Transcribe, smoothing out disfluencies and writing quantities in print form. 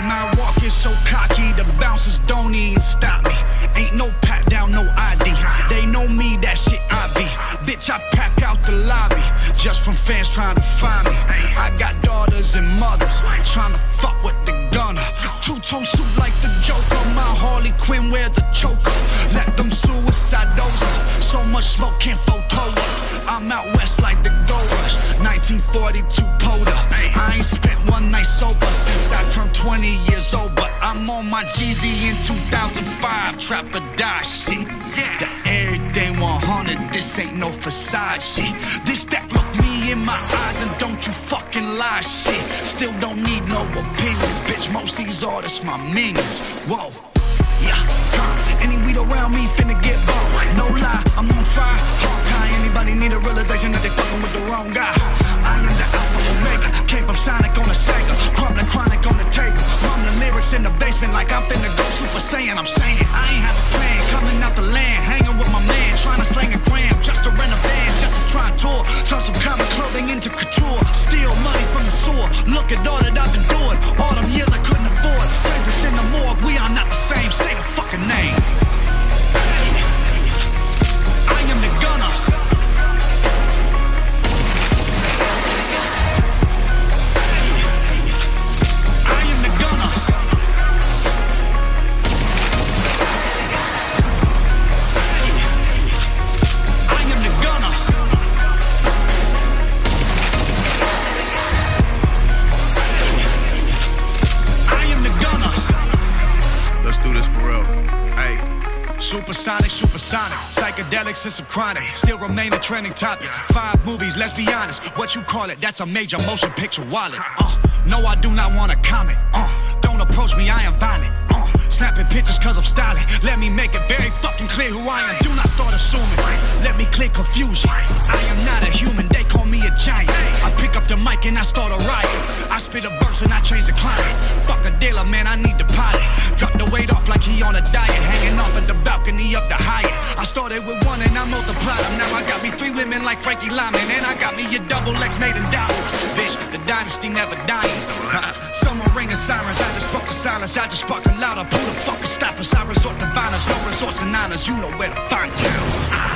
My walk is so cocky, the bouncers don't even stop me. Ain't no pat down, no ID. They know me, that shit I be. Bitch, I pack out the lobby just from fans trying to find me. I got daughters and mothers trying to fuck with the gunner. Two-tone suit like the Joker. My Harley Quinn wears a choker. Let them suicide dozer. So much smoke can't photo us. I'm out west like the Gold Rush. 1942 Poda. I ain't spent one night sober since I turned 20 years old, but I'm on my Jeezy in 2005. Trap or die shit. The everyday 100. This ain't no facade shit. This that look me in my eyes and don't you fucking lie shit. Still don't need no opinions, bitch. Most these artists my minions. Whoa. Yeah, any weed around me finna get bought. No lie, I'm on fire. Hawkeye, anybody need a realization that they fucking with the wrong guy. I am the Alpha Omega, came from Sonic on the Sega, crumbling chronic on the table. Rumbling lyrics in the basement like I'm finna go Super Saiyan. I'm saying I ain't have a plan, coming out the land, hanging with my man, trying to slang a gram just to rent a van, just to try and tour. Turn some common clothing into couture, steal money from the sewer. Look at all that I've endured, all them years I couldn't afford. Friends that's in the morgue, we are not the same. Say the fucking name. I am the gunner. I am the gunner. I am the gunner. I am the gunner. Let's do this for real. Hey. Supersonic, psychedelics and some chronic. Still remain a trending topic. 5 movies, let's be honest. What you call it, that's a major motion picture wallet. No, I do not want to comment. Don't approach me, I am violent. Snapping pictures cause I'm styling. Let me make it very fucking clear who I am. Do not start assuming. Let me clear confusion. I am not a human, they call me a giant. I pick up the mic and I start a riot. I spit a verse and I change the climate. Fuck a dealer, man, I need the pilot. Drop the weight off like he on a diet. Hanging off at the balcony of the Hyatt. I started with 1 and I multiplied them. Now I got me 3 women like Frankie Lyman. And I got me a double X made in dollars. Bitch, the dynasty never dying. Someone ringing sirens, I just broke the silence. I just spark a louder. Who the fuck can stop us? I resort to violence, no resorts and honors. You know where to find us.